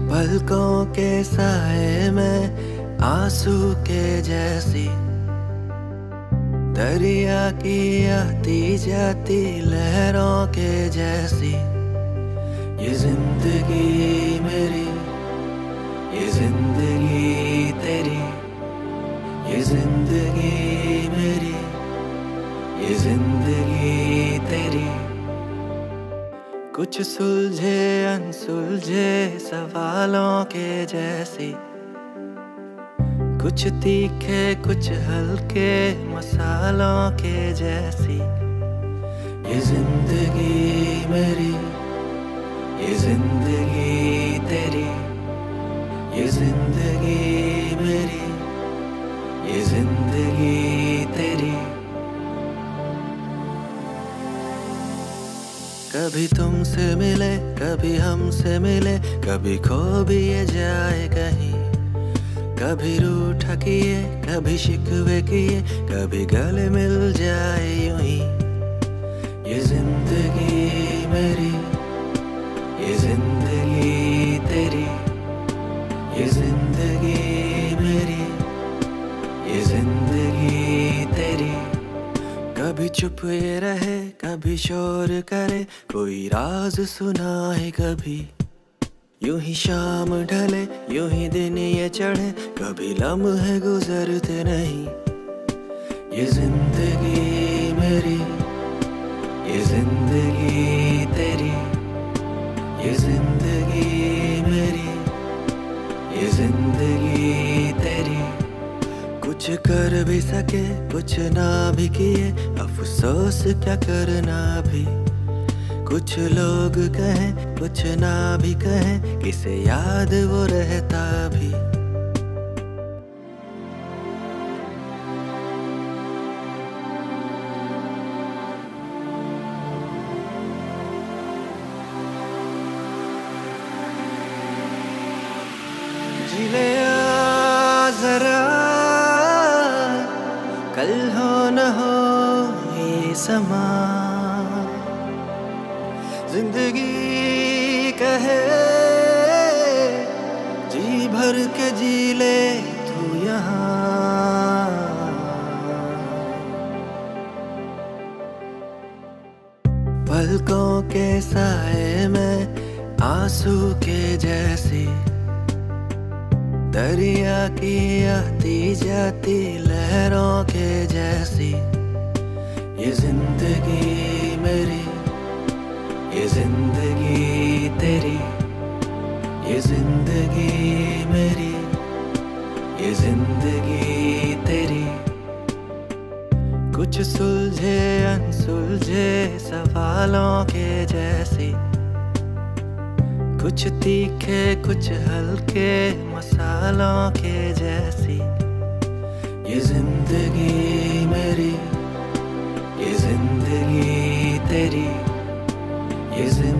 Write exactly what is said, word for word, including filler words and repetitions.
पलकों के साए में आंसू के जैसी, दरिया की आती जाती लहरों के जैसी। ये जिंदगी मेरी, ये जिंदगी तेरी, ये जिंदगी मेरी, ये जिंदगी तेरी। कुछ सुलझे अनसुलझे सवालों के जैसी, कुछ तीखे कुछ हल्के मसालों के जैसी। ये जिंदगी मेरी, ये जिंदगी तेरी, ये जिंदगी मेरी, ये जिंदगी तेरी। कभी तुमसे मिले कभी हमसे मिले, कभी खो भी ये जाए कहीं। कभी रूठा किए कभी शिकवे किए, कभी गले मिल जाए यूं ही। ये जिंदगी मेरी, ये जिंदगी तेरी, ये जिंदगी मेरी, ये जिंदगी तेरी। कभी चुप ये रहे कभी शोर करे, कोई राज सुनाए कभी। यूं ही शाम ढले यूं ही दिन ये चढ़े, कभी लम्हे गुजरते नहीं। ये जिंदगी मेरी, ये जिंदगी तेरी, ये जिंदगी मेरी, ये जिंदगी तेरी। कुछ कर भी सके कुछ ना भी किए, अफसोस क्या करना भी। कुछ लोग कहें कुछ ना भी कहें, किसे याद वो रहता भी। जी ले आ जरा, कल हो न हो ये समा। जिंदगी कहे जी भर के जी ले तू यहाँ। पलकों के साए में आंसू के जैसी, दरिया की आती जाती लहरों के जैसी। ये जिंदगी मेरी, ये जिंदगी तेरी, ये जिंदगी मेरी, ये जिंदगी तेरी। कुछ सुलझे अनसुलझे सवालों के जैसी, कुछ तीखे कुछ हल्के मसालों के जैसी। ये जिंदगी मेरी, ये जिंदगी तेरी, ये जिंदगी